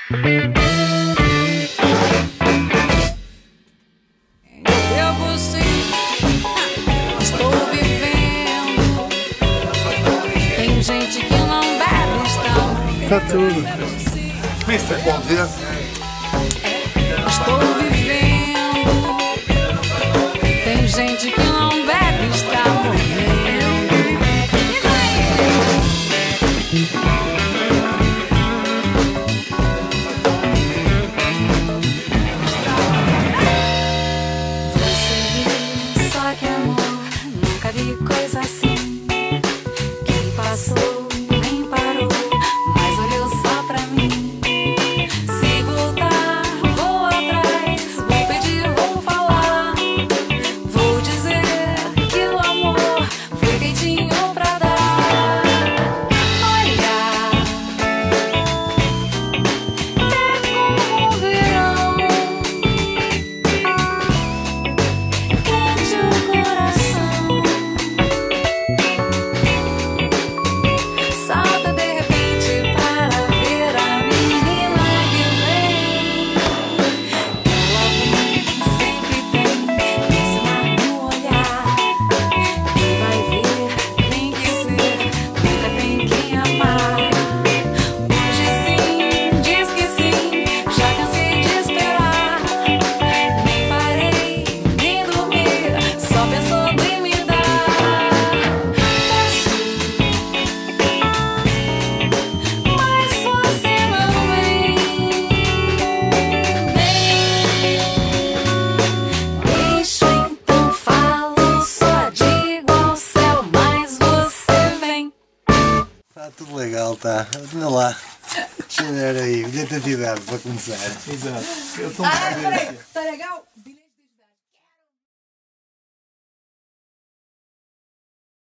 Tá tudo. Mister, bom dia. Estou vivendo. Tem gente que não bebe, está morrendo. Você viu só que amor, nunca vi coisa assim. Quem passou nem parou, mas olhou só pra mim. Se voltar, vou atrás, vou pedir, vou falar. Vou dizer que o amor foi quentinho pra dar. Olha, é como o verão, quente o coração. Salta de repente para ver a menina que vem. Ela vem, sempre tem esse mar no olhar. E vai ver, tem que ser, nunca tem quem amar. Hoje sim, diz que sim, já cansei de esperar. Nem parei, nem dormi, só pensando em me dar. Mas você não vem, deixa então falo, só digo ao céu, mas você vem. Tá tudo legal, tá? Olha lá. Deixa eu ver aí, identidade para começar. Exato. Eu tô Peraí, tá legal?